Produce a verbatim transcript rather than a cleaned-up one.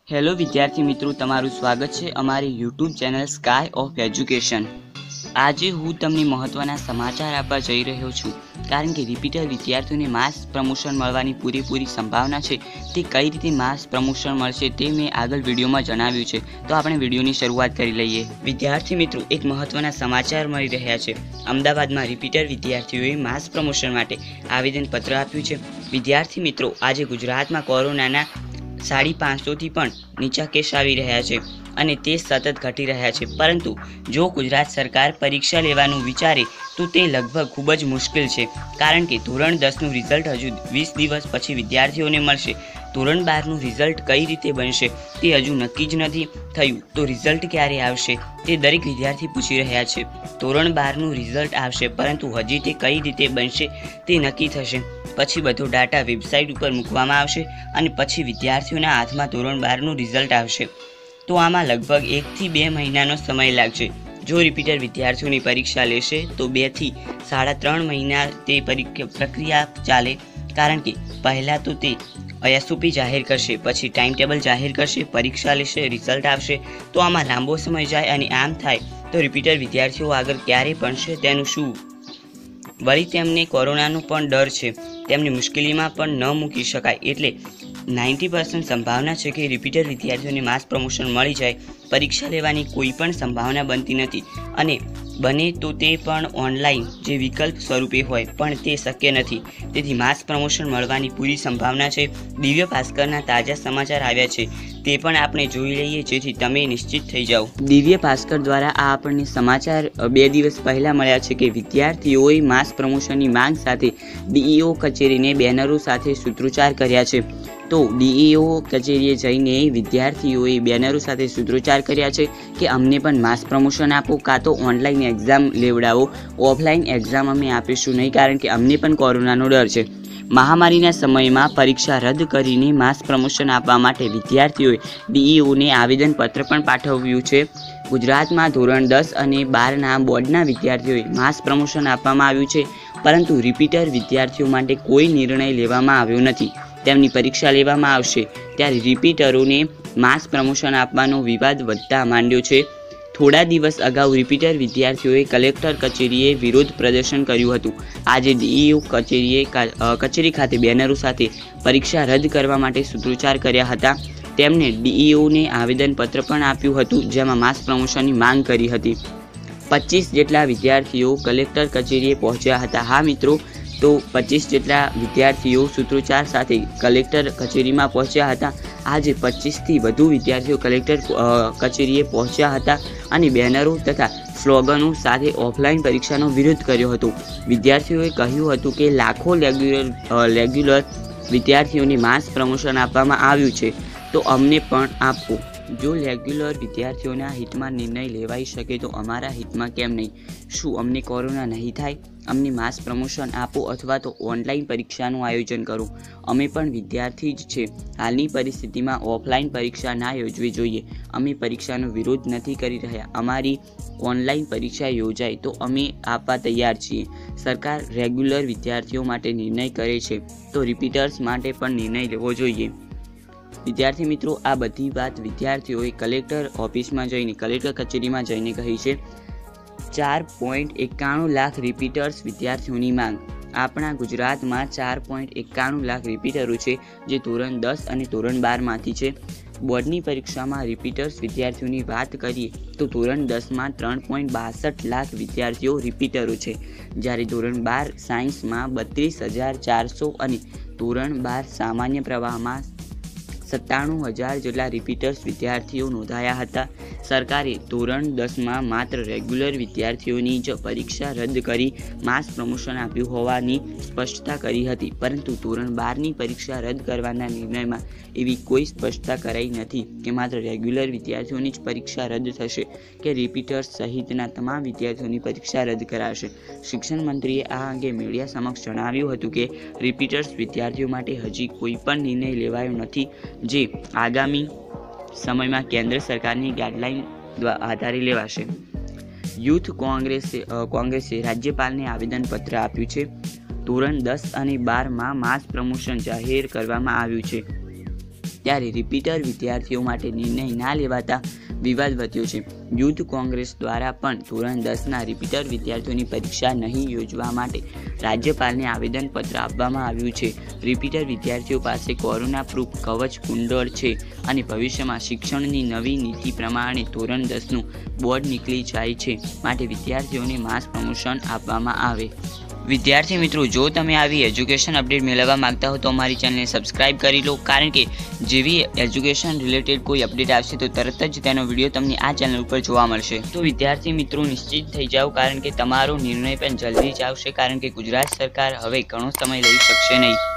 Hello વિદ્યાર્થી મિત્રો, તમારું સ્વાગત છે અમારી YouTube channel sky of education. આજે હું તમને મહત્ત્વના સમાચાર આપવા જઈ રહ્યો છું, કારણ કે રિપીટર વિદ્યાર્થીઓને માસ પ્રમોશન મળવાની પૂરેપૂરી સંભાવના છે। તે કઈ રીતે માસ પ્રમોશન મળશે તે મેં આગળ વિડીયોમાં જણાવ્યું છે, તો આપણે વિડીયોની શરૂઆત કરી લઈએ। વિદ્યાર્થી મિત્રો, એક મહત્ત્વના સમાચાર મળી રહ્યા છે। અમદાવાદમાં રિપીટર વિદ્યાર્થીઓએ માસ પ્રમોશન માટે આવેદનપત્ર આપ્યું છે। વિદ્યાર્થી મિત્રો, આજે ગુજરાતમાં કોરોનાના સાડી પાંચસોથી પણ નીચા કેસ આવી રહ્યા છે અને તે સતત ઘટી રહ્યા છે, પરંતુ જો ગુજરાત સરકાર પરીક્ષા લેવાનું વિચારે તો તે લગભગ ખૂબ જ મુશ્કેલ છે, કારણ કે ધોરણ દસનું રિઝલ્ટ હજુ વીસ દિવસ પછી વિદ્યાર્થીઓને મળશે। ધોરણ બારનું રિઝલ્ટ કઈ રીતે બનશે તે હજુ નક્કી જ નથી થયું, તો રિઝલ્ટ ક્યારે આવશે તે દરેક વિદ્યાર્થી પૂછી રહ્યા છે। ધોરણ બારનું રિઝલ્ટ આવશે, પરંતુ હજી તે કઈ રીતે બનશે તે નક્કી થશે। પછી બધો ડાટા વેબસાઇટ ઉપર મૂકવામાં આવશે અને પછી વિદ્યાર્થીઓના હાથમાં ધોરણ બારનું રિઝલ્ટ આવશે। તો આમાં લગભગ એકથી બે મહિનાનો સમય લાગશે। જો રિપીટર વિદ્યાર્થીઓની પરીક્ષા લેશે તો બેથી સાડા ત્રણ મહિના તે પ્રક્રિયા ચાલે, કારણ કે પહેલાં તો તે એસઓપી જાહેર કરશે, પછી ટાઈમ ટેબલ જાહેર કરશે, પરીક્ષા લેશે, રિઝલ્ટ આવશે, તો આમાં લાંબો સમય જાય અને આમ થાય તો રિપીટર વિદ્યાર્થીઓ આગળ ક્યારે ભણશે તેનું શું? વળી તેમને કોરોનાનો પણ ડર છે, તેમને મુશ્કેલીમાં પણ ન મૂકી શકાય, એટલે નાઇન્ટી પર્સન્ટ સંભાવના છે કે રિપીટર વિદ્યાર્થીઓને માસ પ્રમોશન મળી જાય। પરીક્ષા લેવાની કોઈ પણ સંભાવના બનતી નથી, અને બને તો તે પણ ઓનલાઈન જે વિકલ્પ સ્વરૂપે હોય, પણ તે શક્ય નથી। તેથી માસ પ્રમોશન મળવાની પૂરી સંભાવના છે। દિવ્ય ભાસ્કરના તાજા સમાચાર આવ્યા છે, તે પણ આપણે જોઈ લઈએ, જેથી તમે નિશ્ચિત થઈ જાઓ। દિવ્ય ભાસ્કર દ્વારા આ આપણને સમાચાર બે દિવસ પહેલા મળ્યા છે કે વિદ્યાર્થીઓએ માસ પ્રમોશનની માંગ સાથે ડીઈઓ કચેરીને બેનરો સાથે સૂત્રોચ્ચાર કર્યા છે। તો ડીઈઓ કચેરીએ જઈને વિદ્યાર્થીઓએ બેનરો સાથે સૂત્રોચ્ચાર કર્યા છે કે અમને પણ માસ પ્રમોશન આપો, કાં તો ઓનલાઈન એક્ઝામ લેવડાવો, ઓફલાઈન એક્ઝામ અમે આપીશું નહીં, કારણ કે અમને પણ કોરોનાનો ડર છે। મહામારીના સમયમાં પરીક્ષા રદ કરીને માસ પ્રમોશન આપવા માટે વિદ્યાર્થીઓએ ડીઈઓને આવેદનપત્ર પણ પાઠવ્યું છે। ગુજરાતમાં ધોરણ દસ અને બારના બોર્ડના વિદ્યાર્થીઓએ માસ પ્રમોશન આપવામાં આવ્યું છે, પરંતુ રિપીટર વિદ્યાર્થીઓ માટે કોઈ નિર્ણય લેવામાં આવ્યો નથી। તેમની પરીક્ષા લેવામાં આવશે ત્યારે રિપીટરોને માસ પ્રમોશન આપવાનો વિવાદ વધતા માંડ્યો છે। થોડા દિવસ અગાઉ રિપીટર વિદ્યાર્થીઓએ કલેક્ટર કચેરીએ વિરોધ પ્રદર્શન કર્યું હતું। આજે ડીઈઓ કચેરીએ કચેરી ખાતે બેનરો સાથે પરીક્ષા રદ કરવા માટે સૂત્રોચ્ચાર કર્યા હતા। તેમણે ડીઈઓને આવેદનપત્ર પણ આપ્યું હતું, જેમાં માસ પ્રમોશનની માંગ કરી હતી। પચીસ જેટલા વિદ્યાર્થીઓ કલેક્ટર કચેરીએ પહોંચ્યા હતા। હા મિત્રો, તો પચીસ જેટલા વિદ્યાર્થીઓ સૂત્રોચ્ચાર સાથે કલેક્ટર કચેરીમાં પહોંચ્યા હતા। આજે પચીસથી વધુ વિદ્યાર્થીઓ કલેક્ટર કચેરીએ પહોંચ્યા હતા અને બેનરો તથા સ્લોગનો સાથે ઓફલાઈન પરીક્ષાનો વિરોધ કર્યો હતો। વિદ્યાર્થીઓએ કહ્યું હતું કે લાખો રેગ્યુલર રેગ્યુલર વિદ્યાર્થીઓને માસ પ્રમોશન આપવામાં આવ્યું છે, તો અમને પણ આપો। જો રેગ્યુલર વિદ્યાર્થીઓના હિતમાં નિર્ણય લેવાઈ શકે તો અમારા હિતમાં કેમ નહીં? શું અમને કોરોના નહીં થાય? અમને માસ પ્રમોશન આપો અથવા તો ઓનલાઈન પરીક્ષાનું આયોજન કરો। અમે પણ વિદ્યાર્થી જ છે। હાલની પરિસ્થિતિમાં ઓફલાઈન પરીક્ષા ના યોજવી જોઈએ। અમે પરીક્ષાનો વિરોધ નથી કરી રહ્યા। અમારી ઓનલાઈન પરીક્ષા યોજાય તો અમે આપવા તૈયાર છીએ। સરકાર રેગ્યુલર વિદ્યાર્થીઓ માટે નિર્ણય કરે છે, તો રિપીટર્સ માટે પણ નિર્ણય લેવો જોઈએ। વિદ્યાર્થી મિત્રો, આ બધી વાત વિદ્યાર્થીઓએ કલેક્ટર ઓફિસમાં જઈને કલેક્ટર કચેરીમાં જઈને કહી છે। ચાર પોઈન્ટ એકાણું લાખ રિપીટર્સ વિદ્યાર્થીઓની માંગ। આપણા ગુજરાતમાં ચાર પોઈન્ટ એકાણું લાખ રિપીટરો છે, જે ધોરણ દસ અને ધોરણ બારમાંથી છે। બોર્ડની પરીક્ષામાં રિપીટર્સ વિદ્યાર્થીઓની વાત કરીએ તો ધોરણ દસમાં ત્રણ પોઈન્ટ બાસઠ લાખ વિદ્યાર્થીઓ રિપીટરો છે, જ્યારે ધોરણ બાર સાયન્સમાં બત્રીસ હજાર ચારસો અને ધોરણ બાર સામાન્ય પ્રવાહમાં સત્તાણું હજાર જેટલા રિપીટર્સ વિદ્યાર્થીઓ નોંધાયા હતા। સરકારે ધોરણ દસમાં માત્ર રેગ્યુલર વિદ્યાર્થીઓની જ પરીક્ષા રદ કરી માસ પ્રમોશન આપ્યું હોવાની સ્પષ્ટતા કરી હતી, પરંતુ ધોરણ બારની પરીક્ષા રદ કરવાના નિર્ણયમાં એવી કોઈ સ્પષ્ટતા કરાઈ નથી કે માત્ર રેગ્યુલર વિદ્યાર્થીઓની જ પરીક્ષા રદ થશે કે રિપીટર્સ સહિતના તમામ વિદ્યાર્થીઓની પરીક્ષા રદ કરાશે। શિક્ષણ મંત્રીએ આ અંગે મીડિયા સમક્ષ જણાવ્યું હતું કે રિપીટર્સ વિદ્યાર્થીઓ માટે હજી કોઈ પણ નિર્ણય લેવાયો નથી, જે આગામી સમયમાં કેન્દ્ર સરકારની ગાઈડલાઈન આધારે લેવાશે। યુથ કોંગ્રેસે કોંગ્રેસે રાજ્યપાલને આવેદનપત્ર આપ્યું છે। ધોરણ દસ અને બારમાં માસ પ્રમોશન જાહેર કરવામાં આવ્યું છે। ત્યારે રિપીટર વિદ્યાર્થીઓ માટે નિર્ણય ના લેવાતા વિવાદ વધ્યો છે. યુથ કોંગ્રેસ દ્વારા પણ ધોરણ દસના રિપીટર વિદ્યાર્થીઓની પરીક્ષા નહીં યોજવા માટે રાજ્યપાલને આવેદનપત્ર આપવામાં આવ્યું છે. રિપીટર વિદ્યાર્થીઓ પાસે કોરોના પ્રૂફ કવચ કુંડળ છે અને ભવિષ્યમાં શિક્ષણની નવી નીતિ પ્રમાણે ધોરણ દસનું બોર્ડ નીકળી જાય છે, માટે વિદ્યાર્થીઓને માસ પ્રમોશન આપવામાં આવે. વિદ્યાર્થી મિત્રો, જો તમે આવી એજ્યુકેશન અપડેટ મેળવવા માંગતા હો તો અમારી ચેનલને સબસ્ક્રાઇબ કરી લો, કારણ કે જેવી એજ્યુકેશન રિલેટેડ કોઈ અપડેટ આવશે તો તરત જ તેનો વિડીયો તમને આ ચેનલ ઉપર જોવા મળશે. તો વિદ્યાર્થી મિત્રો, નિશ્ચિત થઈ જાઓ, કારણ કે તમારો નિર્ણય પણ જલ્દી જ આવશે, કારણ કે ગુજરાત સરકાર હવે ઘણો સમય લઈ શકશે નહીં.